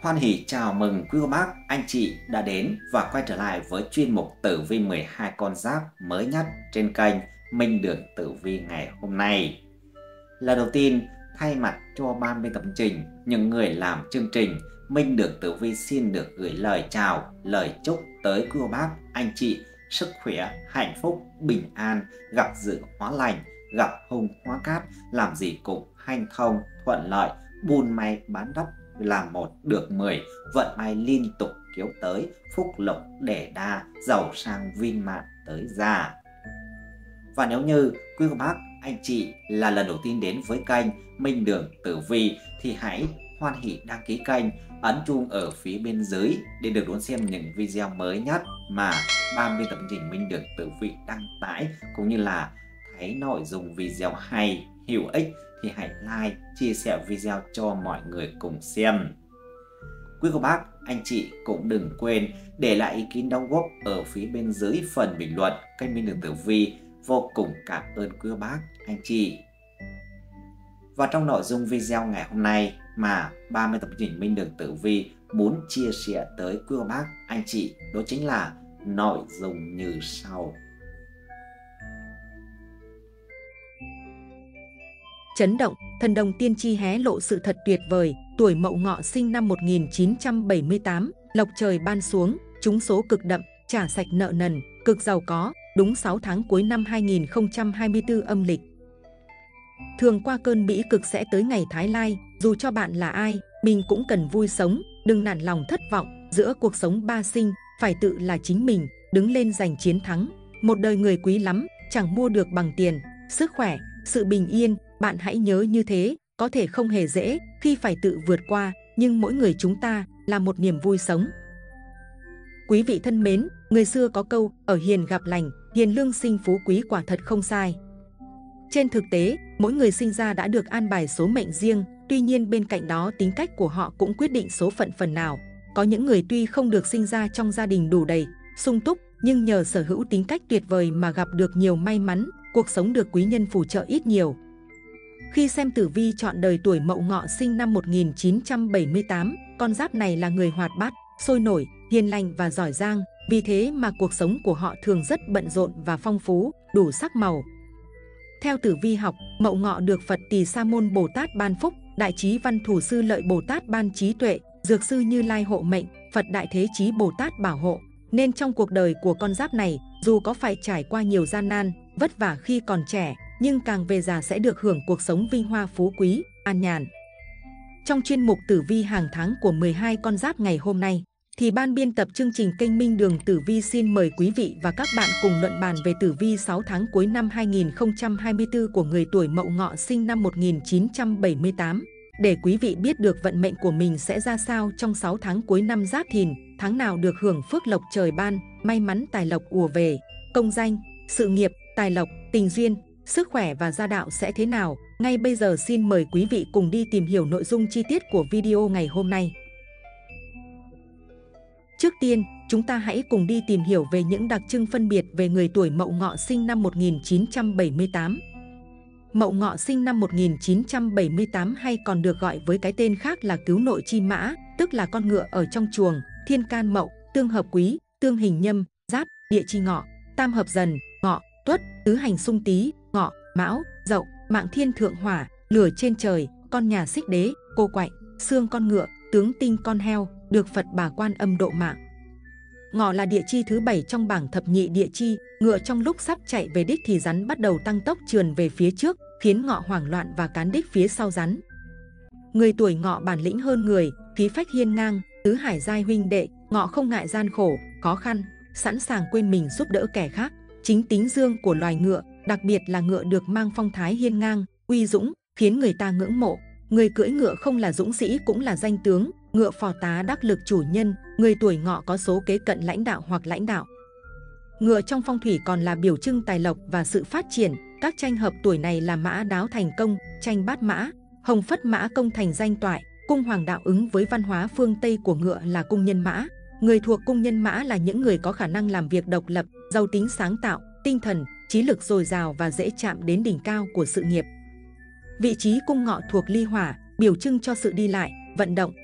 Hoan hỉ chào mừng quý cô bác, anh chị đã đến và quay trở lại với chuyên mục tử vi 12 con giáp mới nhất trên kênh Minh Đường Tử Vi ngày hôm nay. Lần đầu tiên, thay mặt cho ban biên tập chương trình, những người làm chương trình, Minh Đường Tử Vi xin được gửi lời chào, lời chúc tới quý cô bác, anh chị sức khỏe, hạnh phúc, bình an, gặp dự hóa lành, gặp hung hóa cát, làm gì cũng hanh thông, thuận lợi, buôn may bán đắp, làm một được 10, vận may liên tục kéo tới, phúc lộc đẻ đa, giàu sang viên mãn tới già. Và nếu như quý cô bác, anh chị là lần đầu tiên đến với kênh Minh Đường Tử Vi thì hãy hoan hỉ đăng ký kênh, ấn chuông ở phía bên dưới để được đón xem những video mới nhất mà ban biên tập chương trình Minh Đường Tử Vi đăng tải, cũng như là thấy nội dung video hay, hữu ích thì hãy like, chia sẻ video cho mọi người cùng xem. Quý cô bác, anh chị cũng đừng quên để lại ý kiến đóng góp ở phía bên dưới phần bình luận kênh Minh Đường Tử Vi. Vô cùng cảm ơn quý cô bác, anh chị. Và trong nội dung video ngày hôm nay mà ban biên tập chương trình Minh Đường Tử Vi muốn chia sẻ tới quý cô bác, anh chị, đó chính là nội dung như sau. Chấn động, thần đồng tiên tri hé lộ sự thật tuyệt vời. Tuổi Mậu Ngọ sinh năm 1978, lộc trời ban xuống, trúng số cực đậm, trả sạch nợ nần, cực giàu có, đúng 6 tháng cuối năm 2024 âm lịch. Thường qua cơn bĩ cực sẽ tới ngày Thái Lai, dù cho bạn là ai, mình cũng cần vui sống, đừng nản lòng thất vọng. Giữa cuộc sống ba sinh, phải tự là chính mình, đứng lên giành chiến thắng. Một đời người quý lắm, chẳng mua được bằng tiền, sức khỏe, sự bình yên. Bạn hãy nhớ như thế, có thể không hề dễ khi phải tự vượt qua, nhưng mỗi người chúng ta là một niềm vui sống. Quý vị thân mến, người xưa có câu, ở hiền gặp lành, hiền lương sinh phú quý, quả thật không sai. Trên thực tế, mỗi người sinh ra đã được an bài số mệnh riêng, tuy nhiên bên cạnh đó tính cách của họ cũng quyết định số phận phần nào. Có những người tuy không được sinh ra trong gia đình đủ đầy, sung túc, nhưng nhờ sở hữu tính cách tuyệt vời mà gặp được nhiều may mắn, cuộc sống được quý nhân phù trợ ít nhiều. Khi xem tử vi chọn đời tuổi Mậu Ngọ sinh năm 1978, con giáp này là người hoạt bát, sôi nổi, hiền lành và giỏi giang, vì thế mà cuộc sống của họ thường rất bận rộn và phong phú, đủ sắc màu. Theo tử vi học, Mậu Ngọ được Phật Tỳ Sa Môn Bồ Tát ban phúc, Đại Trí Văn Thủ Sư Lợi Bồ Tát ban trí tuệ, Dược Sư Như Lai hộ mệnh, Phật Đại Thế Chí Bồ Tát bảo hộ. Nên trong cuộc đời của con giáp này, dù có phải trải qua nhiều gian nan, vất vả khi còn trẻ, nhưng càng về già sẽ được hưởng cuộc sống vinh hoa phú quý, an nhàn. Trong chuyên mục tử vi hàng tháng của 12 con giáp ngày hôm nay, thì ban biên tập chương trình kênh Minh Đường Tử Vi xin mời quý vị và các bạn cùng luận bàn về tử vi 6 tháng cuối năm 2024 của người tuổi Mậu Ngọ sinh năm 1978. Để quý vị biết được vận mệnh của mình sẽ ra sao trong 6 tháng cuối năm Giáp Thìn, tháng nào được hưởng phước lộc trời ban, may mắn tài lộc ùa về, công danh, sự nghiệp, tài lộc, tình duyên, sức khỏe và gia đạo sẽ thế nào? Ngay bây giờ xin mời quý vị cùng đi tìm hiểu nội dung chi tiết của video ngày hôm nay. Trước tiên, chúng ta hãy cùng đi tìm hiểu về những đặc trưng phân biệt về người tuổi Mậu Ngọ sinh năm 1978. Mậu Ngọ sinh năm 1978 hay còn được gọi với cái tên khác là Cứu Nội Chi Mã, tức là con ngựa ở trong chuồng, thiên can Mậu, tương hợp Quý, tương hình Nhâm, Giáp, địa chi Ngọ, tam hợp Dần, Ngọ, Tuất, tứ hành xung Tý, Ngọ, Mão, Dậu, mạng thiên thượng Hỏa, lửa trên trời, con nhà Xích Đế, cô quạnh, xương con ngựa, tướng tinh con heo, được Phật Bà Quan Âm độ mạng. Ngọ là địa chi thứ 7 trong bảng thập nhị địa chi, ngựa trong lúc sắp chạy về đích thì rắn bắt đầu tăng tốc trườn về phía trước, khiến Ngọ hoảng loạn và cán đích phía sau rắn. Người tuổi Ngọ bản lĩnh hơn người, khí phách hiên ngang, tứ hải giai huynh đệ, Ngọ không ngại gian khổ, khó khăn, sẵn sàng quên mình giúp đỡ kẻ khác. Chính tính dương của loài ngựa, đặc biệt là ngựa được mang phong thái hiên ngang, uy dũng, khiến người ta ngưỡng mộ. Người cưỡi ngựa không là dũng sĩ cũng là danh tướng, ngựa phò tá đắc lực chủ nhân. Người tuổi Ngọ có số kế cận lãnh đạo hoặc lãnh đạo. Ngựa trong phong thủy còn là biểu trưng tài lộc và sự phát triển. Các tranh hợp tuổi này là Mã Đáo thành công, tranh Bát Mã, Hồng Phất Mã công thành danh toại. Cung Hoàng đạo ứng với văn hóa phương Tây của ngựa là cung nhân mã. Người thuộc cung nhân mã là những người có khả năng làm việc độc lập, giàu tính sáng tạo, tinh thần, trí lực dồi dào và dễ chạm đến đỉnh cao của sự nghiệp. Vị trí cung Ngọ thuộc ly hỏa, biểu trưng cho sự đi lại, vận động,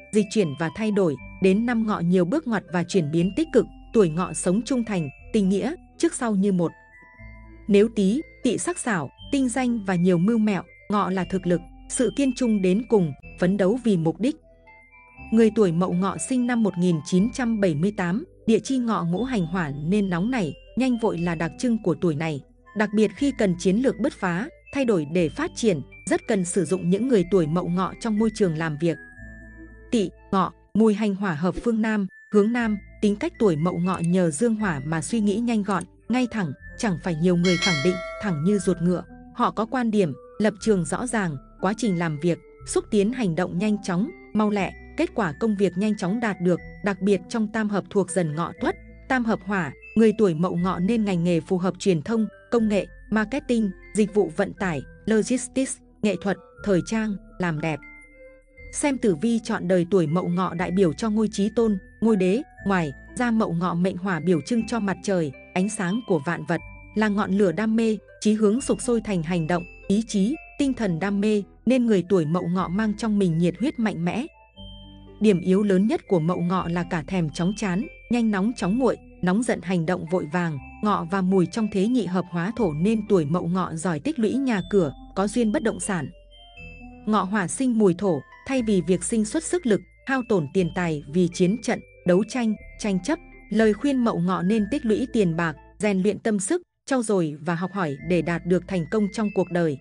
dịch chuyển và thay đổi. Đến năm Ngọ nhiều bước ngoặt và chuyển biến tích cực, tuổi Ngọ sống trung thành, tình nghĩa, trước sau như một. Nếu Tý, Tỵ sắc sảo, tinh danh và nhiều mưu mẹo, Ngọ là thực lực, sự kiên trung đến cùng, phấn đấu vì mục đích. Người tuổi Mậu Ngọ sinh năm 1978, địa chi Ngọ ngũ hành hỏa nên nóng nảy, nhanh vội là đặc trưng của tuổi này. Đặc biệt khi cần chiến lược bứt phá, thay đổi để phát triển, rất cần sử dụng những người tuổi Mậu Ngọ trong môi trường làm việc. Tỵ, Ngọ, mùi hành hỏa hợp phương Nam, hướng Nam, tính cách tuổi Mậu Ngọ nhờ dương hỏa mà suy nghĩ nhanh gọn, ngay thẳng, chẳng phải nhiều người khẳng định, thẳng như ruột ngựa. Họ có quan điểm, lập trường rõ ràng, quá trình làm việc, xúc tiến hành động nhanh chóng, mau lẹ, kết quả công việc nhanh chóng đạt được, đặc biệt trong tam hợp thuộc Dần Ngọ Tuất, tam hợp hỏa, người tuổi Mậu Ngọ nên ngành nghề phù hợp truyền thông, công nghệ, marketing, dịch vụ vận tải, logistics, nghệ thuật, thời trang, làm đẹp. Xem tử vi chọn đời tuổi Mậu Ngọ đại biểu cho ngôi Chí Tôn, ngôi đế, ngoài ra Mậu Ngọ mệnh hỏa biểu trưng cho mặt trời, ánh sáng của vạn vật, là ngọn lửa đam mê, chí hướng sục sôi thành hành động, ý chí, tinh thần đam mê, nên người tuổi Mậu Ngọ mang trong mình nhiệt huyết mạnh mẽ. Điểm yếu lớn nhất của Mậu Ngọ là cả thèm chóng chán, nhanh nóng chóng nguội, nóng giận hành động vội vàng. Ngọ và Mùi trong thế nhị hợp hóa thổ nên tuổi Mậu Ngọ giỏi tích lũy nhà cửa, có duyên bất động sản. Ngọ hỏa sinh Mùi thổ, thay vì việc sinh xuất sức lực, hao tổn tiền tài vì chiến trận, đấu tranh, tranh chấp, lời khuyên Mậu Ngọ nên tích lũy tiền bạc, rèn luyện tâm sức, trau dồi và học hỏi để đạt được thành công trong cuộc đời.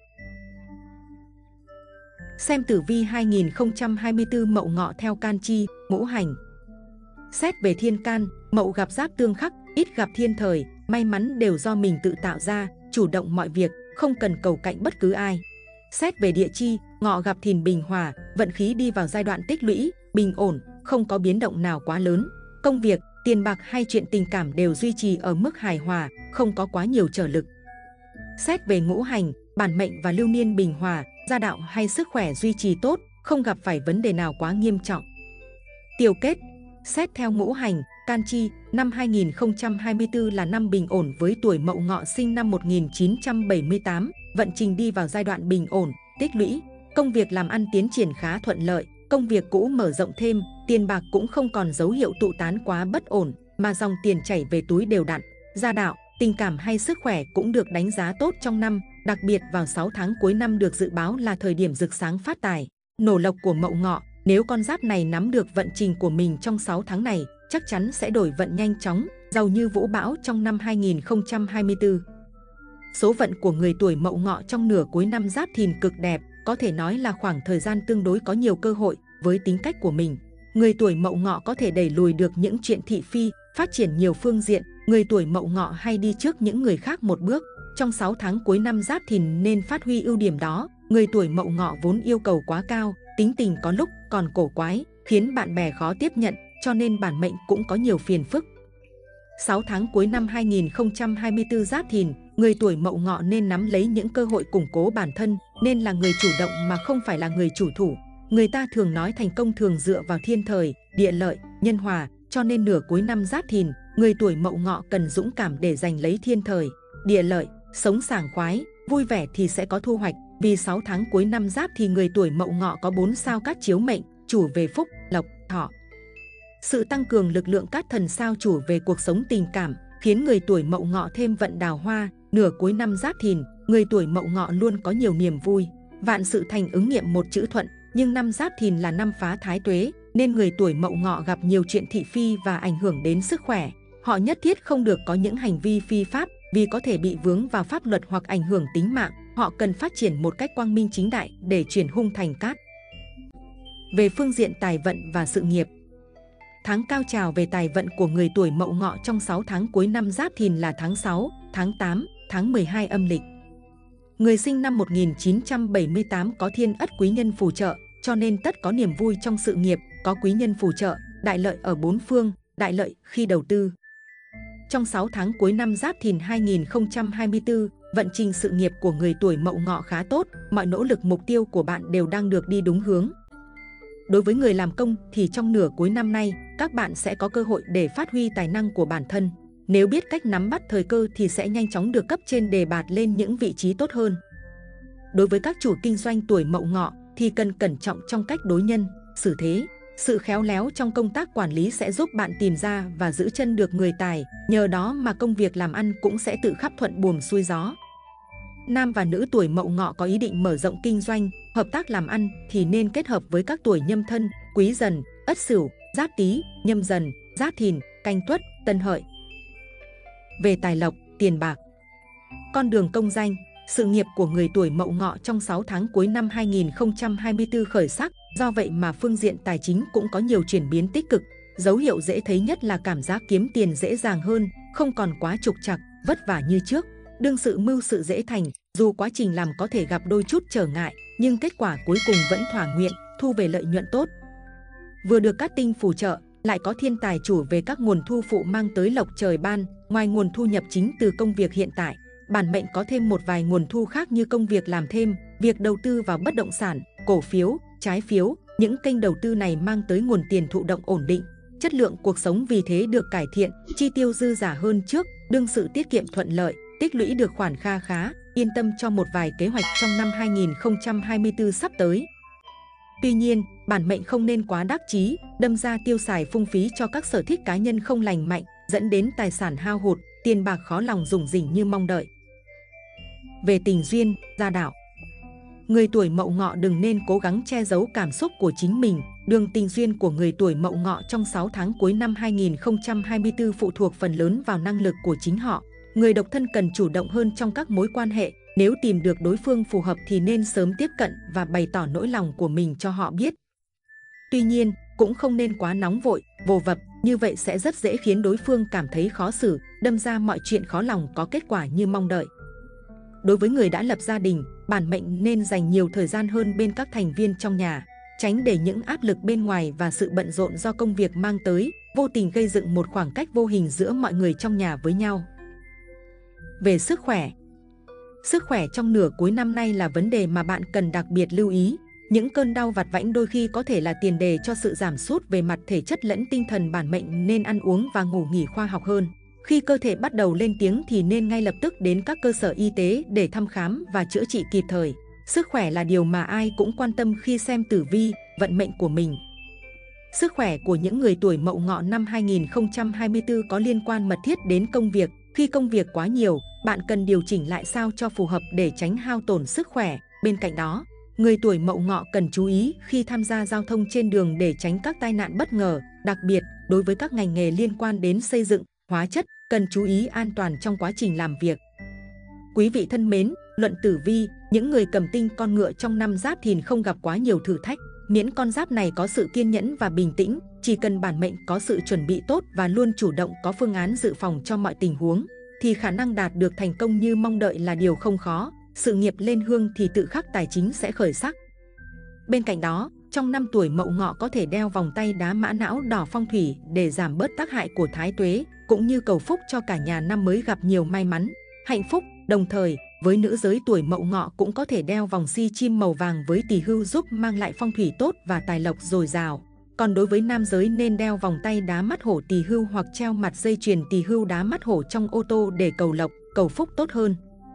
Xem tử vi 2024 Mậu Ngọ theo can chi, ngũ hành. Xét về thiên can, Mậu gặp giáp tương khắc, ít gặp thiên thời, may mắn đều do mình tự tạo ra, chủ động mọi việc, không cần cầu cạnh bất cứ ai. Xét về địa chi, Ngọ gặp Thìn bình hòa, vận khí đi vào giai đoạn tích lũy, bình ổn, không có biến động nào quá lớn. Công việc, tiền bạc hay chuyện tình cảm đều duy trì ở mức hài hòa, không có quá nhiều trở lực. Xét về ngũ hành, bản mệnh và lưu niên bình hòa, gia đạo hay sức khỏe duy trì tốt, không gặp phải vấn đề nào quá nghiêm trọng. Tiểu kết, xét theo ngũ hành, can chi, năm 2024 là năm bình ổn với tuổi Mậu Ngọ sinh năm 1978, vận trình đi vào giai đoạn bình ổn, tích lũy, công việc làm ăn tiến triển khá thuận lợi, công việc cũ mở rộng thêm, tiền bạc cũng không còn dấu hiệu tụ tán quá bất ổn, mà dòng tiền chảy về túi đều đặn. Gia đạo, tình cảm hay sức khỏe cũng được đánh giá tốt trong năm, đặc biệt vào 6 tháng cuối năm được dự báo là thời điểm rực sáng phát tài, nổ lộc của Mậu Ngọ. Nếu con giáp này nắm được vận trình của mình trong 6 tháng này, chắc chắn sẽ đổi vận nhanh chóng, giàu như vũ bão trong năm 2024. Số vận của người tuổi Mậu Ngọ trong nửa cuối năm Giáp Thìn cực đẹp, có thể nói là khoảng thời gian tương đối có nhiều cơ hội. Với tính cách của mình, người tuổi Mậu Ngọ có thể đẩy lùi được những chuyện thị phi, phát triển nhiều phương diện. Người tuổi Mậu Ngọ hay đi trước những người khác một bước. Trong 6 tháng cuối năm Giáp Thìn nên phát huy ưu điểm đó. Người tuổi Mậu Ngọ vốn yêu cầu quá cao, tính tình có lúc còn cổ quái, khiến bạn bè khó tiếp nhận, cho nên bản mệnh cũng có nhiều phiền phức. 6 tháng cuối năm 2024 Giáp Thìn, người tuổi Mậu Ngọ nên nắm lấy những cơ hội củng cố bản thân, nên là người chủ động mà không phải là người chủ thủ. Người ta thường nói thành công thường dựa vào thiên thời, địa lợi, nhân hòa, cho nên nửa cuối năm Giáp Thìn, người tuổi Mậu Ngọ cần dũng cảm để giành lấy thiên thời, địa lợi, sống sảng khoái, vui vẻ thì sẽ có thu hoạch. Vì 6 tháng cuối năm Giáp thì người tuổi Mậu Ngọ có 4 sao cát chiếu mệnh, chủ về phúc, lộc, thọ. Sự tăng cường lực lượng cát thần sao chủ về cuộc sống tình cảm, khiến người tuổi Mậu Ngọ thêm vận đào hoa. Nửa cuối năm Giáp Thìn, người tuổi Mậu Ngọ luôn có nhiều niềm vui, vạn sự thành ứng nghiệm một chữ thuận. Nhưng năm Giáp Thìn là năm phá thái tuế, nên người tuổi Mậu Ngọ gặp nhiều chuyện thị phi và ảnh hưởng đến sức khỏe. Họ nhất thiết không được có những hành vi phi pháp, vì có thể bị vướng vào pháp luật hoặc ảnh hưởng tính mạng. Họ cần phát triển một cách quang minh chính đại để chuyển hung thành cát. Về phương diện tài vận và sự nghiệp, tháng cao trào về tài vận của người tuổi Mậu Ngọ trong 6 tháng cuối năm Giáp Thìn là tháng 6, tháng 8, tháng 12 âm lịch. Người sinh năm 1978 có thiên ất quý nhân phù trợ, cho nên tất có niềm vui trong sự nghiệp, có quý nhân phù trợ, đại lợi ở bốn phương, đại lợi khi đầu tư. Trong 6 tháng cuối năm Giáp Thìn 2024, vận trình sự nghiệp của người tuổi Mậu Ngọ khá tốt, mọi nỗ lực mục tiêu của bạn đều đang được đi đúng hướng. Đối với người làm công thì trong nửa cuối năm nay, các bạn sẽ có cơ hội để phát huy tài năng của bản thân. Nếu biết cách nắm bắt thời cơ thì sẽ nhanh chóng được cấp trên đề bạt lên những vị trí tốt hơn. Đối với các chủ kinh doanh tuổi Mậu Ngọ thì cần cẩn trọng trong cách đối nhân, xử thế, Sự khéo léo trong công tác quản lý sẽ giúp bạn tìm ra và giữ chân được người tài, nhờ đó mà công việc làm ăn cũng sẽ tự khắc thuận buồm xuôi gió. Nam và nữ tuổi Mậu Ngọ có ý định mở rộng kinh doanh, hợp tác làm ăn thì nên kết hợp với các tuổi Nhâm Thân, Quý Dần, Ất Sửu, Giáp Tý, Nhâm Dần, Giáp Thìn, Canh Tuất, Tân Hợi. Về tài lộc, tiền bạc, con đường công danh, sự nghiệp của người tuổi Mậu Ngọ trong 6 tháng cuối năm 2024 khởi sắc, do vậy mà phương diện tài chính cũng có nhiều chuyển biến tích cực. Dấu hiệu dễ thấy nhất là cảm giác kiếm tiền dễ dàng hơn, không còn quá trục trặc, vất vả như trước. Đương sự mưu sự dễ thành, dù quá trình làm có thể gặp đôi chút trở ngại, nhưng kết quả cuối cùng vẫn thỏa nguyện, thu về lợi nhuận tốt. Vừa được các tinh phù trợ, lại có thiên tài chủ về các nguồn thu phụ mang tới lộc trời ban. Ngoài nguồn thu nhập chính từ công việc hiện tại, bản mệnh có thêm một vài nguồn thu khác như công việc làm thêm, việc đầu tư vào bất động sản, cổ phiếu, trái phiếu. Những kênh đầu tư này mang tới nguồn tiền thụ động ổn định. Chất lượng cuộc sống vì thế được cải thiện, chi tiêu dư giả hơn trước, đương sự tiết kiệm thuận lợi, tích lũy được khoản kha khá, yên tâm cho một vài kế hoạch trong năm 2024 sắp tới. Tuy nhiên, bản mệnh không nên quá đắc chí, đâm ra tiêu xài phung phí cho các sở thích cá nhân không lành mạnh, dẫn đến tài sản hao hụt, tiền bạc khó lòng rủng rỉnh như mong đợi. Về tình duyên, gia đạo, người tuổi Mậu Ngọ đừng nên cố gắng che giấu cảm xúc của chính mình. Đường tình duyên của người tuổi Mậu Ngọ trong 6 tháng cuối năm 2024 phụ thuộc phần lớn vào năng lực của chính họ. Người độc thân cần chủ động hơn trong các mối quan hệ. Nếu tìm được đối phương phù hợp thì nên sớm tiếp cận và bày tỏ nỗi lòng của mình cho họ biết. Tuy nhiên, cũng không nên quá nóng vội, vồ vập, như vậy sẽ rất dễ khiến đối phương cảm thấy khó xử, đâm ra mọi chuyện khó lòng có kết quả như mong đợi. Đối với người đã lập gia đình, bản mệnh nên dành nhiều thời gian hơn bên các thành viên trong nhà, tránh để những áp lực bên ngoài và sự bận rộn do công việc mang tới, vô tình gây dựng một khoảng cách vô hình giữa mọi người trong nhà với nhau. Về sức khỏe, sức khỏe trong nửa cuối năm nay là vấn đề mà bạn cần đặc biệt lưu ý. Những cơn đau vặt vãnh đôi khi có thể là tiền đề cho sự giảm sút về mặt thể chất lẫn tinh thần. Bản mệnh nên ăn uống và ngủ nghỉ khoa học hơn. Khi cơ thể bắt đầu lên tiếng thì nên ngay lập tức đến các cơ sở y tế để thăm khám và chữa trị kịp thời. Sức khỏe là điều mà ai cũng quan tâm khi xem tử vi, vận mệnh của mình. Sức khỏe của những người tuổi Mậu Ngọ năm 2024 có liên quan mật thiết đến công việc. Khi công việc quá nhiều, bạn cần điều chỉnh lại sao cho phù hợp để tránh hao tổn sức khỏe. Bên cạnh đó, người tuổi Mậu Ngọ cần chú ý khi tham gia giao thông trên đường để tránh các tai nạn bất ngờ. Đặc biệt, đối với các ngành nghề liên quan đến xây dựng, hóa chất, cần chú ý an toàn trong quá trình làm việc. Quý vị thân mến, luận tử vi, những người cầm tinh con ngựa trong năm Giáp Thìn không gặp quá nhiều thử thách. Miễn con giáp này có sự kiên nhẫn và bình tĩnh, chỉ cần bản mệnh có sự chuẩn bị tốt và luôn chủ động có phương án dự phòng cho mọi tình huống, thì khả năng đạt được thành công như mong đợi là điều không khó. Sự nghiệp lên hương thì tự khắc tài chính sẽ khởi sắc. Bên cạnh đó, trong năm tuổi Mậu Ngọ có thể đeo vòng tay đá mã não đỏ phong thủy để giảm bớt tác hại của thái tuế, cũng như cầu phúc cho cả nhà năm mới gặp nhiều may mắn, hạnh phúc. Đồng thời, với nữ giới tuổi Mậu Ngọ cũng có thể đeo vòng si chim màu vàng với Tỳ Hưu giúp mang lại phong thủy tốt và tài lộc dồi dào. Còn đối với nam giới nên đeo vòng tay đá mắt hổ Tỳ Hưu hoặc treo mặt dây chuyền Tỳ Hưu đá mắt hổ trong ô tô để cầu lộc, cầu phúc tốt hơn.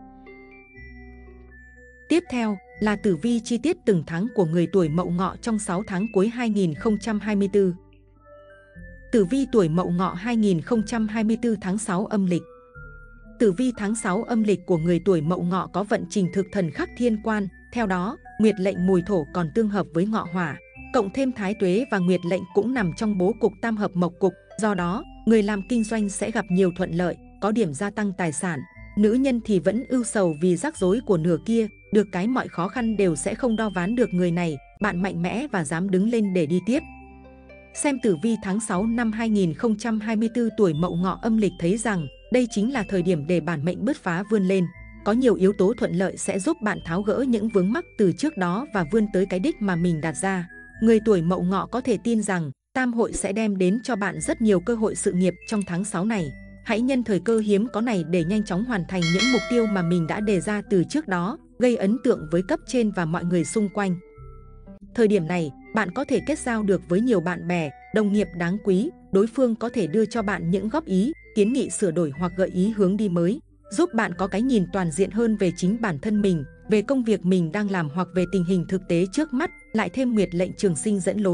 Tiếp theo là tử vi chi tiết từng tháng của người tuổi Mậu Ngọ trong 6 tháng cuối 2024. Tử vi tuổi Mậu Ngọ 2024 tháng 6 âm lịch. Tử vi tháng 6 âm lịch của người tuổi Mậu Ngọ có vận trình thực thần khắc thiên quan. Theo đó, nguyệt lệnh mùi thổ còn tương hợp với ngọ hỏa, cộng thêm thái tuế và nguyệt lệnh cũng nằm trong bố cục tam hợp mộc cục. Do đó, người làm kinh doanh sẽ gặp nhiều thuận lợi, có điểm gia tăng tài sản. Nữ nhân thì vẫn ưu sầu vì rắc rối của nửa kia, được cái mọi khó khăn đều sẽ không đo ván được người này. Bạn mạnh mẽ và dám đứng lên để đi tiếp. Xem tử vi tháng 6 năm 2024 tuổi Mậu Ngọ âm lịch thấy rằng đây chính là thời điểm để bản mệnh bứt phá vươn lên. Có nhiều yếu tố thuận lợi sẽ giúp bạn tháo gỡ những vướng mắc từ trước đó và vươn tới cái đích mà mình đặt ra. Người tuổi Mậu Ngọ có thể tin rằng tam hội sẽ đem đến cho bạn rất nhiều cơ hội sự nghiệp trong tháng 6 này. Hãy nhân thời cơ hiếm có này để nhanh chóng hoàn thành những mục tiêu mà mình đã đề ra từ trước đó, gây ấn tượng với cấp trên và mọi người xung quanh. Thời điểm này, bạn có thể kết giao được với nhiều bạn bè, đồng nghiệp đáng quý. Đối phương có thể đưa cho bạn những góp ý, kiến nghị sửa đổi hoặc gợi ý hướng đi mới, giúp bạn có cái nhìn toàn diện hơn về chính bản thân mình, về công việc mình đang làm hoặc về tình hình thực tế trước mắt. Lại thêm nguyệt lệnh trường sinh dẫn lối,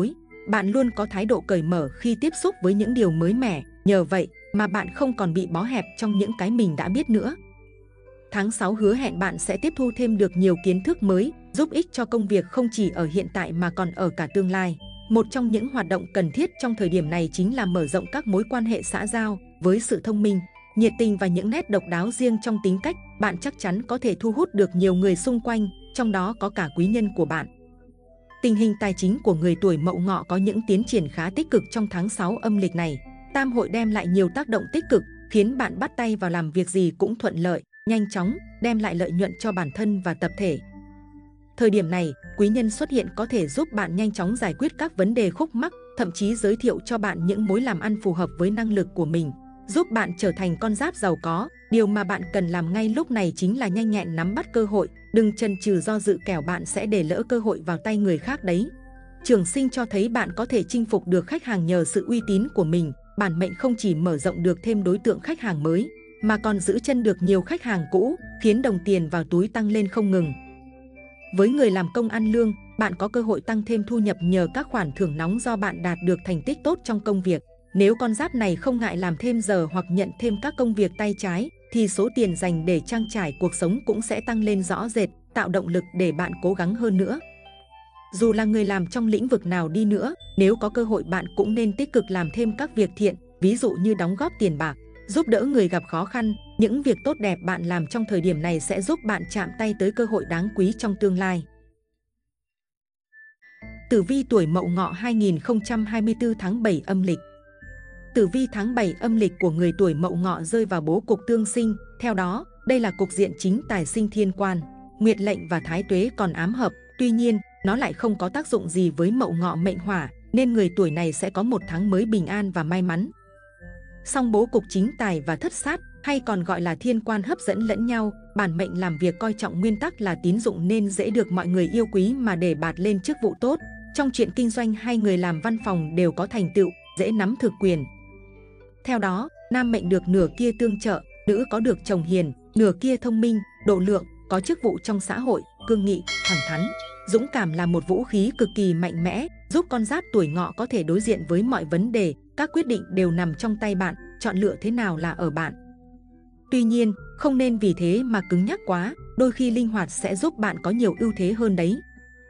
Bạn luôn có thái độ cởi mở khi tiếp xúc với những điều mới mẻ, nhờ vậy mà bạn không còn bị bó hẹp trong những cái mình đã biết nữa. Tháng 6 hứa hẹn bạn sẽ tiếp thu thêm được nhiều kiến thức mới, giúp ích cho công việc không chỉ ở hiện tại mà còn ở cả tương lai. Một trong những hoạt động cần thiết trong thời điểm này chính là mở rộng các mối quan hệ xã giao. Với sự thông minh, nhiệt tình và những nét độc đáo riêng trong tính cách, bạn chắc chắn có thể thu hút được nhiều người xung quanh, trong đó có cả quý nhân của bạn. Tình hình tài chính của người tuổi Mậu Ngọ có những tiến triển khá tích cực trong tháng 6 âm lịch này. Tam hội đem lại nhiều tác động tích cực, khiến bạn bắt tay vào làm việc gì cũng thuận lợi, nhanh chóng, đem lại lợi nhuận cho bản thân và tập thể. Thời điểm này, quý nhân xuất hiện có thể giúp bạn nhanh chóng giải quyết các vấn đề khúc mắc, thậm chí giới thiệu cho bạn những mối làm ăn phù hợp với năng lực của mình, giúp bạn trở thành con giáp giàu có. Điều mà bạn cần làm ngay lúc này chính là nhanh nhẹn nắm bắt cơ hội, đừng chần chừ do dự kẻo bạn sẽ để lỡ cơ hội vào tay người khác đấy. Trường sinh cho thấy bạn có thể chinh phục được khách hàng nhờ sự uy tín của mình. Bản mệnh không chỉ mở rộng được thêm đối tượng khách hàng mới, mà còn giữ chân được nhiều khách hàng cũ, khiến đồng tiền vào túi tăng lên không ngừng. Với người làm công ăn lương, bạn có cơ hội tăng thêm thu nhập nhờ các khoản thưởng nóng do bạn đạt được thành tích tốt trong công việc. Nếu con giáp này không ngại làm thêm giờ hoặc nhận thêm các công việc tay trái, thì số tiền dành để trang trải cuộc sống cũng sẽ tăng lên rõ rệt, tạo động lực để bạn cố gắng hơn nữa. Dù là người làm trong lĩnh vực nào đi nữa, nếu có cơ hội bạn cũng nên tích cực làm thêm các việc thiện, ví dụ như đóng góp tiền bạc, giúp đỡ người gặp khó khăn. Những việc tốt đẹp bạn làm trong thời điểm này sẽ giúp bạn chạm tay tới cơ hội đáng quý trong tương lai. Tử vi tuổi Mậu Ngọ 2024 tháng 7 âm lịch. Tử vi tháng 7 âm lịch của người tuổi Mậu Ngọ rơi vào bố cục tương sinh, theo đó, đây là cục diện chính tài sinh thiên quan, nguyệt lệnh và thái tuế còn ám hợp, tuy nhiên, nó lại không có tác dụng gì với Mậu Ngọ mệnh hỏa, nên người tuổi này sẽ có một tháng mới bình an và may mắn. Song bố cục chính tài và thất sát, hay còn gọi là thiên quan hấp dẫn lẫn nhau, bản mệnh làm việc coi trọng nguyên tắc là tín dụng nên dễ được mọi người yêu quý mà để bạt lên chức vụ tốt. Trong chuyện kinh doanh hay người làm văn phòng đều có thành tựu, dễ nắm thực quyền. Theo đó, nam mệnh được nửa kia tương trợ, nữ có được chồng hiền, nửa kia thông minh, độ lượng, có chức vụ trong xã hội, cương nghị, thẳng thắn. Dũng cảm là một vũ khí cực kỳ mạnh mẽ, giúp con giáp tuổi Ngọ có thể đối diện với mọi vấn đề, các quyết định đều nằm trong tay bạn, chọn lựa thế nào là ở bạn. Tuy nhiên, không nên vì thế mà cứng nhắc quá, đôi khi linh hoạt sẽ giúp bạn có nhiều ưu thế hơn đấy.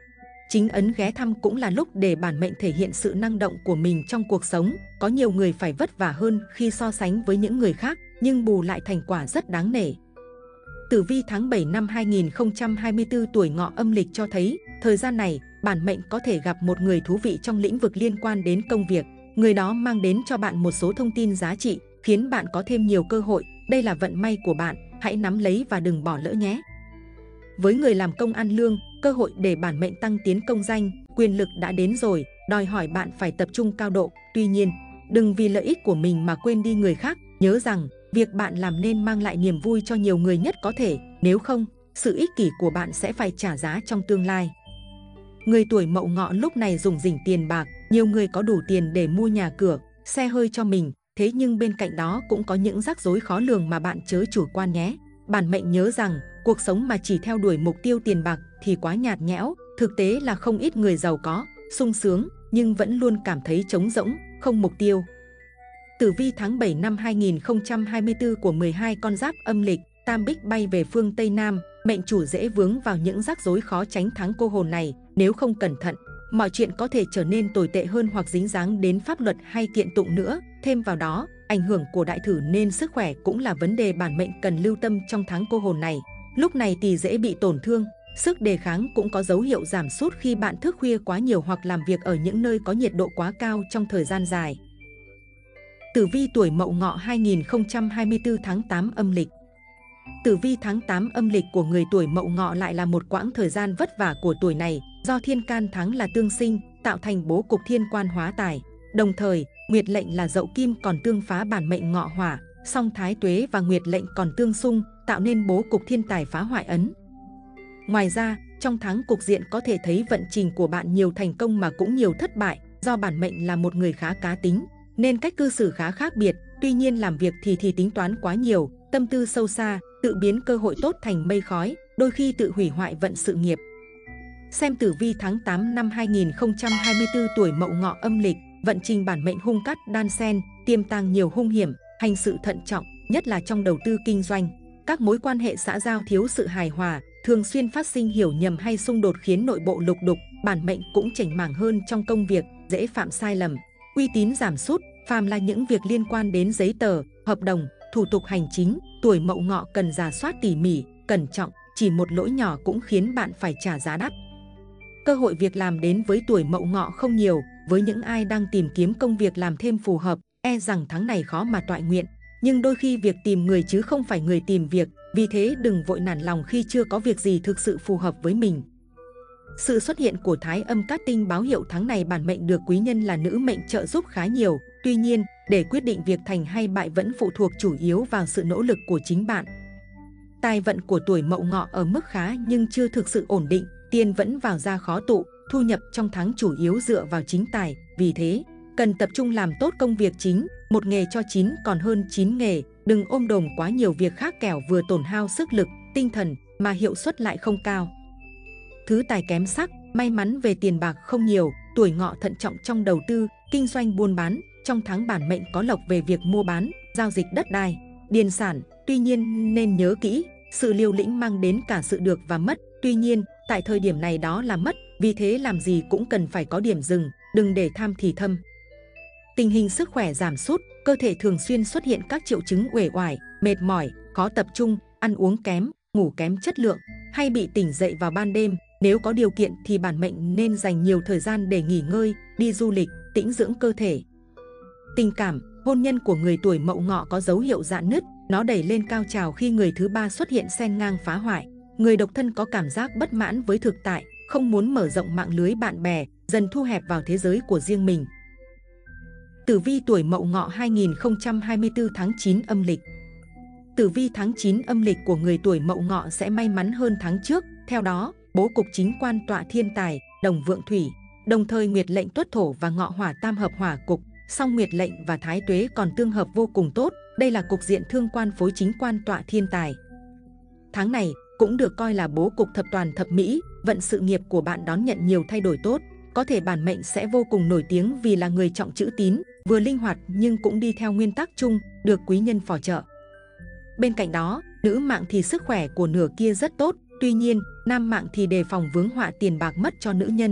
Chính ấn ghé thăm cũng là lúc để bản mệnh thể hiện sự năng động của mình trong cuộc sống. Có nhiều người phải vất vả hơn khi so sánh với những người khác, nhưng bù lại thành quả rất đáng nể. Tử vi tháng 7 năm 2024 tuổi Ngọ âm lịch cho thấy, thời gian này, bản mệnh có thể gặp một người thú vị trong lĩnh vực liên quan đến công việc. Người đó mang đến cho bạn một số thông tin giá trị, khiến bạn có thêm nhiều cơ hội. Đây là vận may của bạn, hãy nắm lấy và đừng bỏ lỡ nhé. Với người làm công ăn lương, cơ hội để bản mệnh tăng tiến công danh, quyền lực đã đến rồi, đòi hỏi bạn phải tập trung cao độ. Tuy nhiên, đừng vì lợi ích của mình mà quên đi người khác. Nhớ rằng, việc bạn làm nên mang lại niềm vui cho nhiều người nhất có thể, nếu không, sự ích kỷ của bạn sẽ phải trả giá trong tương lai. Người tuổi Mậu Ngọ lúc này rủng rỉnh tiền bạc, nhiều người có đủ tiền để mua nhà cửa, xe hơi cho mình, thế nhưng bên cạnh đó cũng có những rắc rối khó lường mà bạn chớ chủ quan nhé. Bản mệnh nhớ rằng, cuộc sống mà chỉ theo đuổi mục tiêu tiền bạc thì quá nhạt nhẽo, thực tế là không ít người giàu có, sung sướng, nhưng vẫn luôn cảm thấy trống rỗng, không mục tiêu. Tử vi tháng 7 năm 2024 của 12 con giáp âm lịch, Tam Bích bay về phương Tây Nam, mệnh chủ dễ vướng vào những rắc rối khó tránh tháng cô hồn này, nếu không cẩn thận, mọi chuyện có thể trở nên tồi tệ hơn hoặc dính dáng đến pháp luật hay kiện tụng nữa. Thêm vào đó, ảnh hưởng của đại thử nên sức khỏe cũng là vấn đề bản mệnh cần lưu tâm trong tháng cô hồn này. Lúc này thì dễ bị tổn thương, sức đề kháng cũng có dấu hiệu giảm sút khi bạn thức khuya quá nhiều hoặc làm việc ở những nơi có nhiệt độ quá cao trong thời gian dài. Tử vi tuổi Mậu Ngọ 2024 tháng 8 âm lịch. Tử vi tháng 8 âm lịch của người tuổi Mậu Ngọ lại là một quãng thời gian vất vả của tuổi này, do thiên can tháng là tương sinh, tạo thành bố cục thiên quan hóa tài. Đồng thời, nguyệt lệnh là Dậu Kim còn tương phá bản mệnh Ngọ hỏa, song thái tuế và nguyệt lệnh còn tương xung, tạo nên bố cục thiên tài phá hoại ấn. Ngoài ra, trong tháng cục diện có thể thấy vận trình của bạn nhiều thành công mà cũng nhiều thất bại, do bản mệnh là một người khá cá tính, nên cách cư xử khá khác biệt. Tuy nhiên làm việc thì tính toán quá nhiều, tâm tư sâu xa, tự biến cơ hội tốt thành mây khói, đôi khi tự hủy hoại vận sự nghiệp. Xem tử vi tháng 8 năm 2024 tuổi Mậu Ngọ âm lịch, vận trình bản mệnh hung cát đan xen, tiềm tàng nhiều hung hiểm, hành sự thận trọng, nhất là trong đầu tư kinh doanh. Các mối quan hệ xã giao thiếu sự hài hòa, thường xuyên phát sinh hiểu nhầm hay xung đột khiến nội bộ lục đục, bản mệnh cũng chểnh mảng hơn trong công việc, dễ phạm sai lầm. Uy tín giảm sút, phàm là những việc liên quan đến giấy tờ, hợp đồng, thủ tục hành chính, tuổi Mậu Ngọ cần rà soát tỉ mỉ, cẩn trọng, chỉ một lỗi nhỏ cũng khiến bạn phải trả giá đắt. Cơ hội việc làm đến với tuổi Mậu Ngọ không nhiều, với những ai đang tìm kiếm công việc làm thêm phù hợp, e rằng tháng này khó mà toại nguyện. Nhưng đôi khi việc tìm người chứ không phải người tìm việc, vì thế đừng vội nản lòng khi chưa có việc gì thực sự phù hợp với mình. Sự xuất hiện của thái âm cát tinh báo hiệu tháng này bản mệnh được quý nhân là nữ mệnh trợ giúp khá nhiều. Tuy nhiên, để quyết định việc thành hay bại vẫn phụ thuộc chủ yếu vào sự nỗ lực của chính bạn. Tài vận của tuổi Mậu Ngọ ở mức khá nhưng chưa thực sự ổn định, tiền vẫn vào ra khó tụ, thu nhập trong tháng chủ yếu dựa vào chính tài. Vì thế, cần tập trung làm tốt công việc chính, một nghề cho chín còn hơn 9 nghề, đừng ôm đồm quá nhiều việc khác kẻo vừa tổn hao sức lực, tinh thần mà hiệu suất lại không cao. Thứ tài kém sắc, may mắn về tiền bạc không nhiều, tuổi Ngọ thận trọng trong đầu tư, kinh doanh buôn bán, trong tháng bản mệnh có lộc về việc mua bán, giao dịch đất đai, điền sản, tuy nhiên nên nhớ kỹ, sự liều lĩnh mang đến cả sự được và mất, tuy nhiên, tại thời điểm này đó là mất, vì thế làm gì cũng cần phải có điểm dừng, đừng để tham thì thâm. Tình hình sức khỏe giảm sút, cơ thể thường xuyên xuất hiện các triệu chứng uể oải, mệt mỏi, khó tập trung, ăn uống kém, ngủ kém chất lượng, hay bị tỉnh dậy vào ban đêm. Nếu có điều kiện thì bản mệnh nên dành nhiều thời gian để nghỉ ngơi, đi du lịch, tĩnh dưỡng cơ thể. Tình cảm, hôn nhân của người tuổi Mậu Ngọ có dấu hiệu rạn nứt, nó đẩy lên cao trào khi người thứ ba xuất hiện xen ngang phá hoại. Người độc thân có cảm giác bất mãn với thực tại, không muốn mở rộng mạng lưới bạn bè, dần thu hẹp vào thế giới của riêng mình. Tử vi tuổi Mậu Ngọ 2024 tháng 9 âm lịch. Tử vi tháng 9 âm lịch của người tuổi Mậu Ngọ sẽ may mắn hơn tháng trước. Theo đó, bố cục chính quan tọa thiên tài, đồng vượng thủy, đồng thời nguyệt lệnh tuất thổ và ngọ hỏa tam hợp hỏa cục, song nguyệt lệnh và thái tuế còn tương hợp vô cùng tốt. Đây là cục diện thương quan phối chính quan tọa thiên tài. Tháng này cũng được coi là bố cục thập toàn thập mỹ, vận sự nghiệp của bạn đón nhận nhiều thay đổi tốt. Có thể bản mệnh sẽ vô cùng nổi tiếng vì là người trọng chữ tín, vừa linh hoạt nhưng cũng đi theo nguyên tắc chung, được quý nhân phò trợ. Bên cạnh đó, nữ mạng thì sức khỏe của nửa kia rất tốt, tuy nhiên, nam mạng thì đề phòng vướng họa tiền bạc mất cho nữ nhân.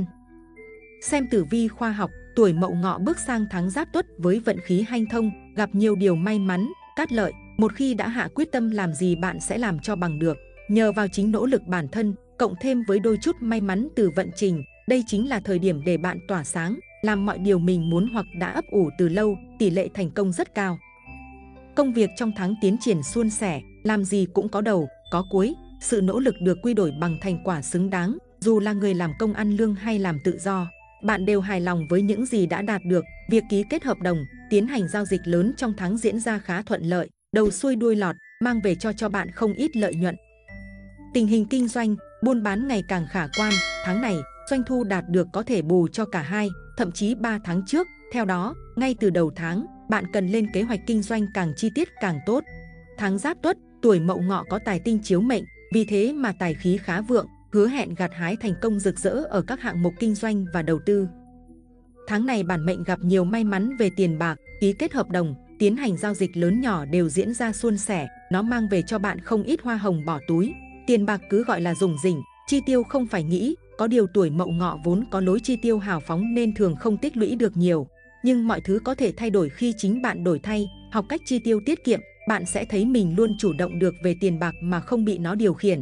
Xem tử vi khoa học, tuổi Mậu Ngọ bước sang tháng Giáp Tuất với vận khí hanh thông, gặp nhiều điều may mắn, cát lợi. Một khi đã hạ quyết tâm làm gì bạn sẽ làm cho bằng được. Nhờ vào chính nỗ lực bản thân, cộng thêm với đôi chút may mắn từ vận trình, đây chính là thời điểm để bạn tỏa sáng, làm mọi điều mình muốn hoặc đã ấp ủ từ lâu, tỷ lệ thành công rất cao. Công việc trong tháng tiến triển suôn sẻ, làm gì cũng có đầu, có cuối, sự nỗ lực được quy đổi bằng thành quả xứng đáng, dù là người làm công ăn lương hay làm tự do. Bạn đều hài lòng với những gì đã đạt được, việc ký kết hợp đồng, tiến hành giao dịch lớn trong tháng diễn ra khá thuận lợi, đầu xuôi đuôi lọt, mang về cho bạn không ít lợi nhuận. Tình hình kinh doanh, buôn bán ngày càng khả quan, tháng này, doanh thu đạt được có thể bù cho cả 2, thậm chí 3 tháng trước. Theo đó, ngay từ đầu tháng, bạn cần lên kế hoạch kinh doanh càng chi tiết càng tốt. Tháng Giáp Tuất, tuổi Mậu Ngọ có tài tinh chiếu mệnh, vì thế mà tài khí khá vượng, hứa hẹn gặt hái thành công rực rỡ ở các hạng mục kinh doanh và đầu tư. Tháng này bản mệnh gặp nhiều may mắn về tiền bạc, ký kết hợp đồng, tiến hành giao dịch lớn nhỏ đều diễn ra suôn sẻ, nó mang về cho bạn không ít hoa hồng bỏ túi. Tiền bạc cứ gọi là rủng rỉnh, chi tiêu không phải nghĩ, có điều tuổi Mậu Ngọ vốn có lối chi tiêu hào phóng nên thường không tích lũy được nhiều. Nhưng mọi thứ có thể thay đổi khi chính bạn đổi thay, học cách chi tiêu tiết kiệm, bạn sẽ thấy mình luôn chủ động được về tiền bạc mà không bị nó điều khiển.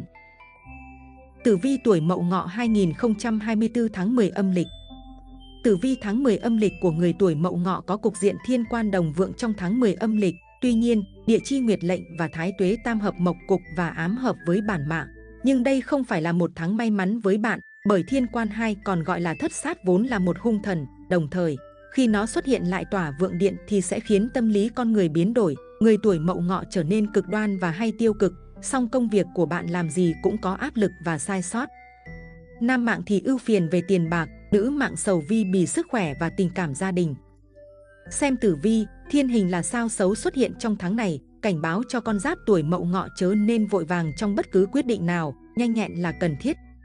Tử vi tuổi Mậu Ngọ 2024 tháng 10 âm lịch. Tử vi tháng 10 âm lịch của người tuổi Mậu Ngọ có cục diện thiên quan đồng vượng trong tháng 10 âm lịch. Tuy nhiên, địa chi nguyệt lệnh và thái tuế tam hợp mộc cục và ám hợp với bản mạng. Nhưng đây không phải là một tháng may mắn với bạn, bởi thiên quan 2 còn gọi là thất sát vốn là một hung thần, đồng thời, khi nó xuất hiện lại tỏa vượng điện thì sẽ khiến tâm lý con người biến đổi, người tuổi Mậu Ngọ trở nên cực đoan và hay tiêu cực, song công việc của bạn làm gì cũng có áp lực và sai sót. Nam mạng thì ưu phiền về tiền bạc, nữ mạng sầu vi bì sức khỏe và tình cảm gia đình. Xem tử vi, thiên hình là sao xấu xuất hiện trong tháng này, cảnh báo cho con giáp tuổi Mậu Ngọ chớ nên vội vàng trong bất cứ quyết định nào, nhanh nhẹn là cần thiết.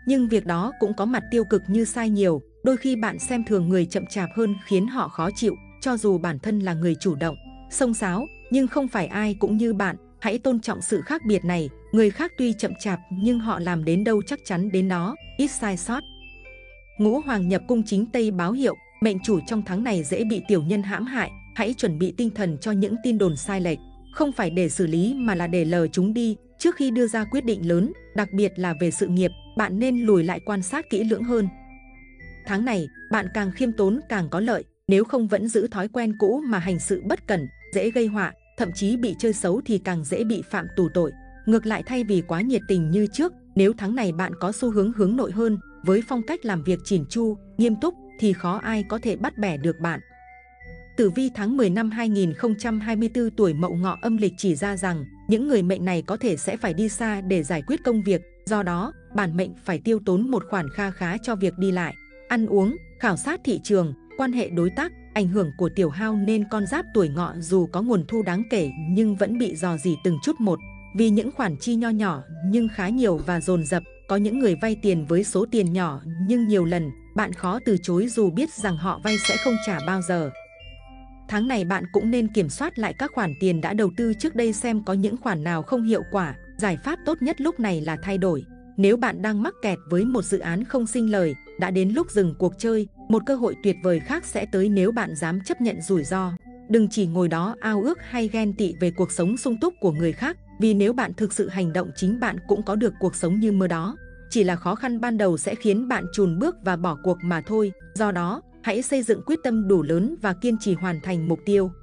Nhưng việc đó cũng có mặt tiêu cực như sai nhiều, đôi khi bạn xem thường người chậm chạp hơn khiến họ khó chịu, cho dù bản thân là người chủ động, xông xáo, nhưng không phải ai cũng như bạn, hãy tôn trọng sự khác biệt này, người khác tuy chậm chạp nhưng họ làm đến đâu chắc chắn đến đó, ít sai sót. Ngũ Hoàng nhập cung chính Tây báo hiệu, mệnh chủ trong tháng này dễ bị tiểu nhân hãm hại, hãy chuẩn bị tinh thần cho những tin đồn sai lệch, không phải để xử lý mà là để lờ chúng đi, trước khi đưa ra quyết định lớn, đặc biệt là về sự nghiệp, bạn nên lùi lại quan sát kỹ lưỡng hơn. Tháng này, bạn càng khiêm tốn càng có lợi, nếu không vẫn giữ thói quen cũ mà hành sự bất cẩn, dễ gây họa, thậm chí bị chơi xấu thì càng dễ bị phạm tù tội. Ngược lại, thay vì quá nhiệt tình như trước, nếu tháng này bạn có xu hướng hướng nội hơn, với phong cách làm việc chỉn chu, nghiêm túc, thì khó ai có thể bắt bẻ được bạn. Tử vi tháng 10 năm 2024 tuổi Mậu Ngọ âm lịch chỉ ra rằng, những người mệnh này có thể sẽ phải đi xa để giải quyết công việc, do đó, bản mệnh phải tiêu tốn một khoản kha khá cho việc đi lại, ăn uống, khảo sát thị trường, quan hệ đối tác. Ảnh hưởng của tiểu hao nên con giáp tuổi Ngọ dù có nguồn thu đáng kể nhưng vẫn bị rò rỉ từng chút một, vì những khoản chi nho nhỏ nhưng khá nhiều và dồn dập. Có những người vay tiền với số tiền nhỏ nhưng nhiều lần, bạn khó từ chối dù biết rằng họ vay sẽ không trả bao giờ. Tháng này bạn cũng nên kiểm soát lại các khoản tiền đã đầu tư trước đây xem có những khoản nào không hiệu quả. Giải pháp tốt nhất lúc này là thay đổi. Nếu bạn đang mắc kẹt với một dự án không sinh lời, đã đến lúc dừng cuộc chơi, một cơ hội tuyệt vời khác sẽ tới nếu bạn dám chấp nhận rủi ro. Đừng chỉ ngồi đó ao ước hay ghen tị về cuộc sống sung túc của người khác, vì nếu bạn thực sự hành động chính bạn cũng có được cuộc sống như mơ đó. Chỉ là khó khăn ban đầu sẽ khiến bạn chùn bước và bỏ cuộc mà thôi, do đó, hãy xây dựng quyết tâm đủ lớn và kiên trì hoàn thành mục tiêu.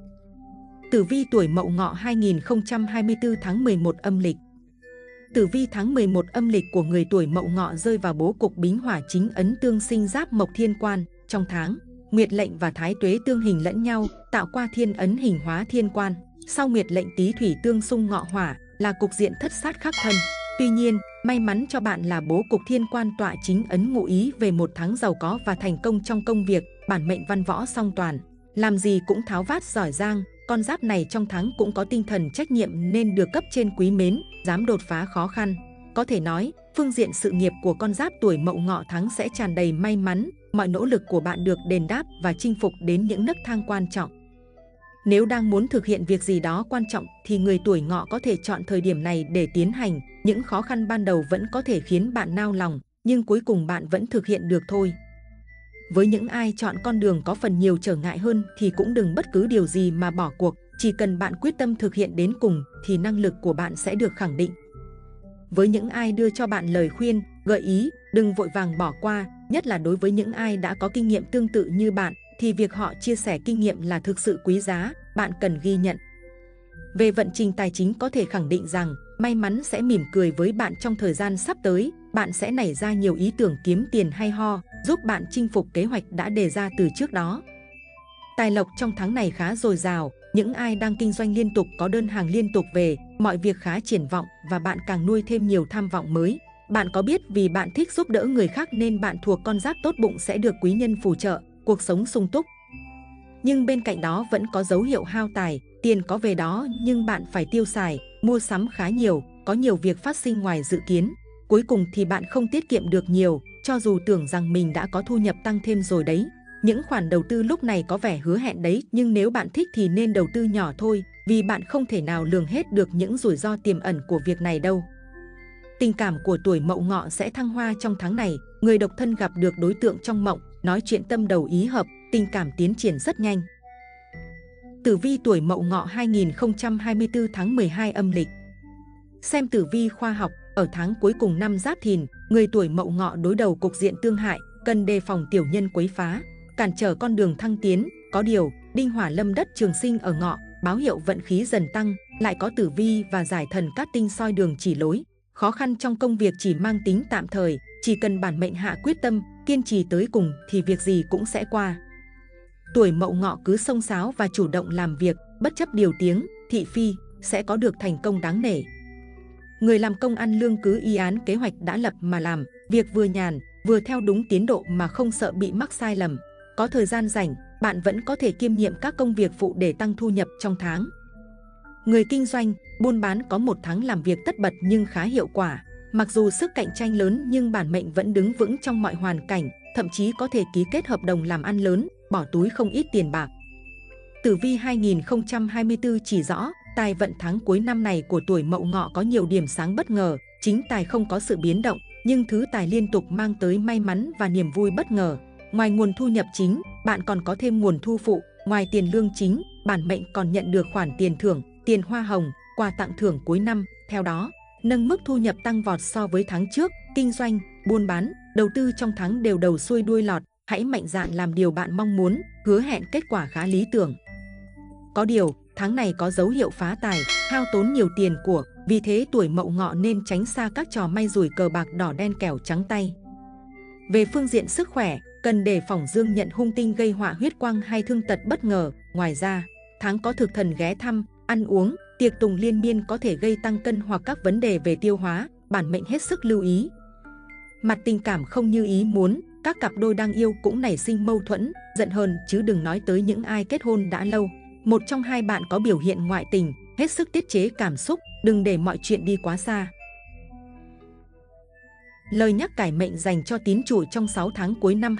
Tử vi tuổi Mậu Ngọ 2024 tháng 11 âm lịch. Tử vi tháng 11 âm lịch của người tuổi Mậu Ngọ rơi vào bố cục Bính Hỏa chính ấn tương sinh Giáp Mộc Thiên Quan. Trong tháng, Nguyệt lệnh và Thái Tuế tương hình lẫn nhau, tạo qua thiên ấn hình hóa thiên quan. Sau Nguyệt lệnh Tý Thủy tương xung Ngọ Hỏa là cục diện thất sát khắc thân. Tuy nhiên, may mắn cho bạn là bố cục thiên quan tọa chính ấn ngụ ý về một tháng giàu có và thành công trong công việc, bản mệnh văn võ song toàn, làm gì cũng tháo vát giỏi giang. Con giáp này trong tháng cũng có tinh thần trách nhiệm nên được cấp trên quý mến, dám đột phá khó khăn. Có thể nói, phương diện sự nghiệp của con giáp tuổi Mậu Ngọ tháng sẽ tràn đầy may mắn, mọi nỗ lực của bạn được đền đáp và chinh phục đến những nấc thang quan trọng. Nếu đang muốn thực hiện việc gì đó quan trọng thì người tuổi Ngọ có thể chọn thời điểm này để tiến hành. Những khó khăn ban đầu vẫn có thể khiến bạn nao lòng, nhưng cuối cùng bạn vẫn thực hiện được thôi. Với những ai chọn con đường có phần nhiều trở ngại hơn thì cũng đừng bất cứ điều gì mà bỏ cuộc, chỉ cần bạn quyết tâm thực hiện đến cùng thì năng lực của bạn sẽ được khẳng định. Với những ai đưa cho bạn lời khuyên, gợi ý, đừng vội vàng bỏ qua, nhất là đối với những ai đã có kinh nghiệm tương tự như bạn, thì việc họ chia sẻ kinh nghiệm là thực sự quý giá, bạn cần ghi nhận. Về vận trình tài chính có thể khẳng định rằng, may mắn sẽ mỉm cười với bạn trong thời gian sắp tới, bạn sẽ nảy ra nhiều ý tưởng kiếm tiền hay ho, giúp bạn chinh phục kế hoạch đã đề ra từ trước đó. Tài lộc trong tháng này khá dồi dào, những ai đang kinh doanh liên tục có đơn hàng liên tục về, mọi việc khá triển vọng và bạn càng nuôi thêm nhiều tham vọng mới. Bạn có biết vì bạn thích giúp đỡ người khác nên bạn thuộc con giáp tốt bụng sẽ được quý nhân phù trợ, cuộc sống sung túc. Nhưng bên cạnh đó vẫn có dấu hiệu hao tài, tiền có về đó nhưng bạn phải tiêu xài, mua sắm khá nhiều, có nhiều việc phát sinh ngoài dự kiến. Cuối cùng thì bạn không tiết kiệm được nhiều, cho dù tưởng rằng mình đã có thu nhập tăng thêm rồi đấy. Những khoản đầu tư lúc này có vẻ hứa hẹn đấy, nhưng nếu bạn thích thì nên đầu tư nhỏ thôi, vì bạn không thể nào lường hết được những rủi ro tiềm ẩn của việc này đâu. Tình cảm của tuổi Mậu Ngọ sẽ thăng hoa trong tháng này, người độc thân gặp được đối tượng trong mộng, nói chuyện tâm đầu ý hợp, tình cảm tiến triển rất nhanh. Tử vi tuổi Mậu Ngọ 2024 tháng 12 âm lịch. Xem tử vi khoa học, ở tháng cuối cùng năm Giáp Thìn, người tuổi Mậu Ngọ đối đầu cục diện tương hại, cần đề phòng tiểu nhân quấy phá, cản trở con đường thăng tiến. Có điều, đinh hỏa lâm đất trường sinh ở Ngọ, báo hiệu vận khí dần tăng, lại có tử vi và giải thần cát tinh soi đường chỉ lối. Khó khăn trong công việc chỉ mang tính tạm thời, chỉ cần bản mệnh hạ quyết tâm, kiên trì tới cùng thì việc gì cũng sẽ qua. Tuổi Mậu Ngọ cứ xông xáo và chủ động làm việc, bất chấp điều tiếng, thị phi, sẽ có được thành công đáng nể. Người làm công ăn lương cứ y án kế hoạch đã lập mà làm, việc vừa nhàn, vừa theo đúng tiến độ mà không sợ bị mắc sai lầm. Có thời gian rảnh, bạn vẫn có thể kiêm nhiệm các công việc phụ để tăng thu nhập trong tháng. Người kinh doanh, buôn bán có một tháng làm việc tất bật nhưng khá hiệu quả. Mặc dù sức cạnh tranh lớn nhưng bản mệnh vẫn đứng vững trong mọi hoàn cảnh, thậm chí có thể ký kết hợp đồng làm ăn lớn, bỏ túi không ít tiền bạc. Tử vi 2024 chỉ rõ, tài vận tháng cuối năm này của tuổi Mậu Ngọ có nhiều điểm sáng bất ngờ, chính tài không có sự biến động, nhưng thứ tài liên tục mang tới may mắn và niềm vui bất ngờ. Ngoài nguồn thu nhập chính, bạn còn có thêm nguồn thu phụ, ngoài tiền lương chính, bản mệnh còn nhận được khoản tiền thưởng, tiền hoa hồng, quà tặng thưởng cuối năm, theo đó, nâng mức thu nhập tăng vọt so với tháng trước, kinh doanh, buôn bán, đầu tư trong tháng đều đầu xuôi đuôi lọt, hãy mạnh dạn làm điều bạn mong muốn, hứa hẹn kết quả khá lý tưởng. Có điều, tháng này có dấu hiệu phá tài, hao tốn nhiều tiền của, vì thế tuổi Mậu Ngọ nên tránh xa các trò may rủi cờ bạc đỏ đen kẻo trắng tay. Về phương diện sức khỏe, cần đề phòng dương nhận hung tinh gây họa huyết quang hay thương tật bất ngờ. Ngoài ra, tháng có thực thần ghé thăm, ăn uống, tiệc tùng liên miên có thể gây tăng cân hoặc các vấn đề về tiêu hóa, bản mệnh hết sức lưu ý. Mặt tình cảm không như ý muốn, các cặp đôi đang yêu cũng nảy sinh mâu thuẫn, giận hờn chứ đừng nói tới những ai kết hôn đã lâu. Một trong hai bạn có biểu hiện ngoại tình, hết sức tiết chế cảm xúc, đừng để mọi chuyện đi quá xa. Lời nhắc cải mệnh dành cho tín chủ trong 6 tháng cuối năm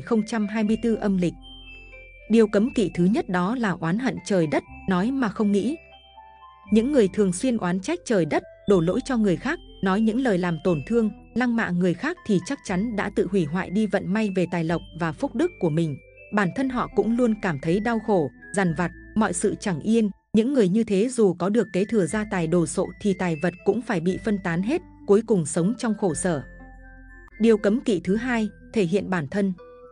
2024 âm lịch. Điều cấm kỵ thứ nhất đó là oán hận trời đất, nói mà không nghĩ. Những người thường xuyên oán trách trời đất, đổ lỗi cho người khác, nói những lời làm tổn thương, lăng mạ người khác thì chắc chắn đã tự hủy hoại đi vận may về tài lộc và phúc đức của mình. Bản thân họ cũng luôn cảm thấy đau khổ, dằn vặt, mọi sự chẳng yên. Những người như thế dù có được kế thừa gia tài đồ sộ thì tài vật cũng phải bị phân tán hết, cuối cùng sống trong khổ sở. Điều cấm kỵ thứ hai, thể hiện bản thân.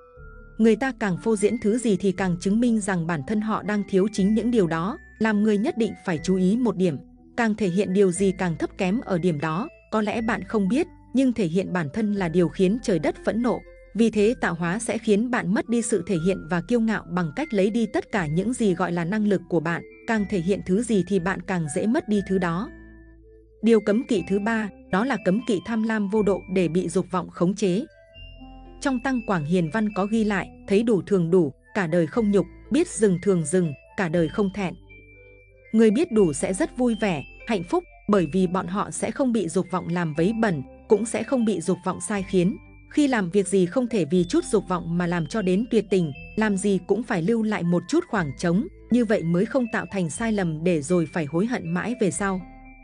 Người ta càng phô diễn thứ gì thì càng chứng minh rằng bản thân họ đang thiếu chính những điều đó. Làm người nhất định phải chú ý một điểm, càng thể hiện điều gì càng thấp kém ở điểm đó. Có lẽ bạn không biết, nhưng thể hiện bản thân là điều khiến trời đất phẫn nộ. Vì thế tạo hóa sẽ khiến bạn mất đi sự thể hiện và kiêu ngạo bằng cách lấy đi tất cả những gì gọi là năng lực của bạn. Càng thể hiện thứ gì thì bạn càng dễ mất đi thứ đó. Điều cấm kỵ thứ ba, đó là cấm kỵ tham lam vô độ để bị dục vọng khống chế. Trong Tăng Quảng Hiền Văn có ghi lại, thấy đủ thường đủ, cả đời không nhục, biết dừng thường dừng, cả đời không thẹn. Người biết đủ sẽ rất vui vẻ, hạnh phúc, bởi vì bọn họ sẽ không bị dục vọng làm vấy bẩn, cũng sẽ không bị dục vọng sai khiến. Khi làm việc gì không thể vì chút dục vọng mà làm cho đến tuyệt tình, làm gì cũng phải lưu lại một chút khoảng trống, như vậy mới không tạo thành sai lầm để rồi phải hối hận mãi về sau.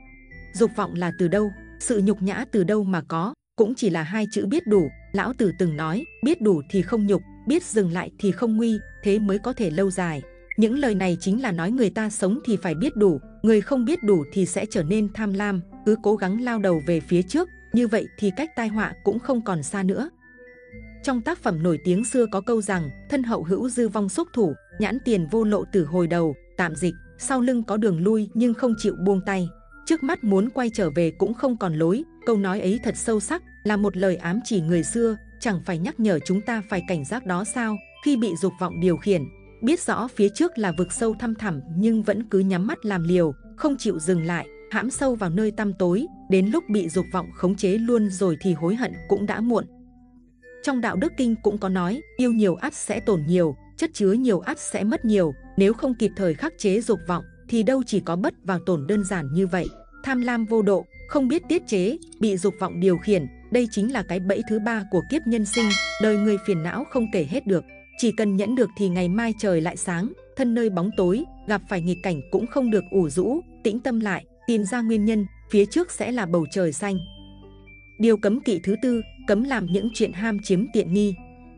Dục vọng là từ đâu, sự nhục nhã từ đâu mà có, cũng chỉ là hai chữ biết đủ. Lão Tử từng nói, biết đủ thì không nhục, biết dừng lại thì không nguy, thế mới có thể lâu dài. Những lời này chính là nói người ta sống thì phải biết đủ, người không biết đủ thì sẽ trở nên tham lam, cứ cố gắng lao đầu về phía trước, như vậy thì cách tai họa cũng không còn xa nữa. Trong tác phẩm nổi tiếng xưa có câu rằng, thân hậu hữu dư vong xúc thủ, nhãn tiền vô lộ từ hồi đầu, tạm dịch, sau lưng có đường lui nhưng không chịu buông tay, trước mắt muốn quay trở về cũng không còn lối. Câu nói ấy thật sâu sắc, là một lời ám chỉ người xưa, chẳng phải nhắc nhở chúng ta phải cảnh giác đó sao, khi bị dục vọng điều khiển. Biết rõ phía trước là vực sâu thăm thẳm nhưng vẫn cứ nhắm mắt làm liều, không chịu dừng lại, hãm sâu vào nơi tăm tối, đến lúc bị dục vọng khống chế luôn rồi thì hối hận cũng đã muộn. Trong Đạo Đức Kinh cũng có nói, yêu nhiều ắt sẽ tổn nhiều, chất chứa nhiều ắt sẽ mất nhiều, nếu không kịp thời khắc chế dục vọng thì đâu chỉ có bất vào tổn đơn giản như vậy. Tham lam vô độ, không biết tiết chế, bị dục vọng điều khiển, đây chính là cái bẫy thứ ba của kiếp nhân sinh, đời người phiền não không kể hết được. Chỉ cần nhẫn được thì ngày mai trời lại sáng, thân nơi bóng tối, gặp phải nghịch cảnh cũng không được ủ rũ, tĩnh tâm lại, tìm ra nguyên nhân, phía trước sẽ là bầu trời xanh. Điều cấm kỵ thứ tư, cấm làm những chuyện ham chiếm tiện nghi.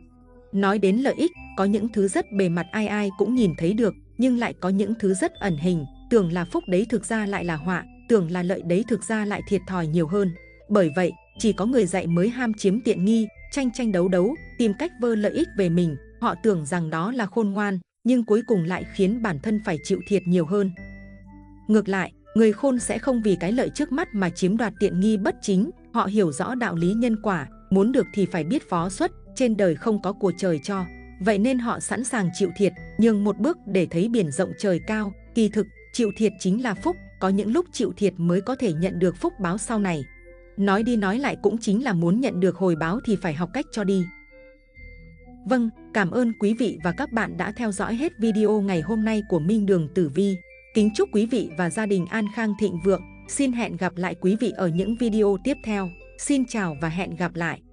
Nói đến lợi ích, có những thứ rất bề mặt ai ai cũng nhìn thấy được, nhưng lại có những thứ rất ẩn hình, tưởng là phúc đấy thực ra lại là họa, tưởng là lợi đấy thực ra lại thiệt thòi nhiều hơn. Bởi vậy, chỉ có người dạy mới ham chiếm tiện nghi, tranh đấu đấu, tìm cách vơ lợi ích về mình. Họ tưởng rằng đó là khôn ngoan, nhưng cuối cùng lại khiến bản thân phải chịu thiệt nhiều hơn. Ngược lại, người khôn sẽ không vì cái lợi trước mắt mà chiếm đoạt tiện nghi bất chính. Họ hiểu rõ đạo lý nhân quả, muốn được thì phải biết phó xuất, trên đời không có của trời cho. Vậy nên họ sẵn sàng chịu thiệt, nhường một bước để thấy biển rộng trời cao. Kỳ thực, chịu thiệt chính là phúc, có những lúc chịu thiệt mới có thể nhận được phúc báo sau này. Nói đi nói lại cũng chính là muốn nhận được hồi báo thì phải học cách cho đi. Vâng, cảm ơn quý vị và các bạn đã theo dõi hết video ngày hôm nay của Minh Đường Tử Vi. Kính chúc quý vị và gia đình an khang thịnh vượng. Xin hẹn gặp lại quý vị ở những video tiếp theo. Xin chào và hẹn gặp lại!